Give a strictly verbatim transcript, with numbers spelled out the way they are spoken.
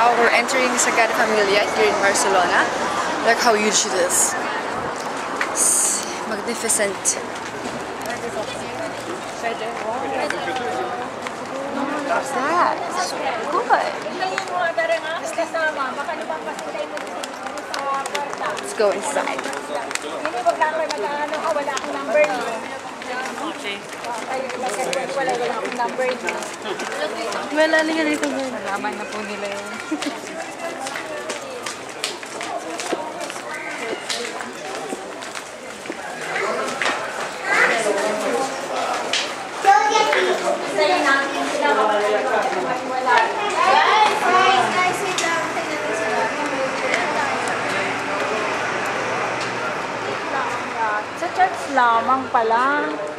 now we're entering Sagrada de Familia here in Barcelona. Look how huge it is. It's magnificent. What's that? Good. Let's go inside. Wala na yan ito. Malaman na po nila yun. Sa church lamang pala.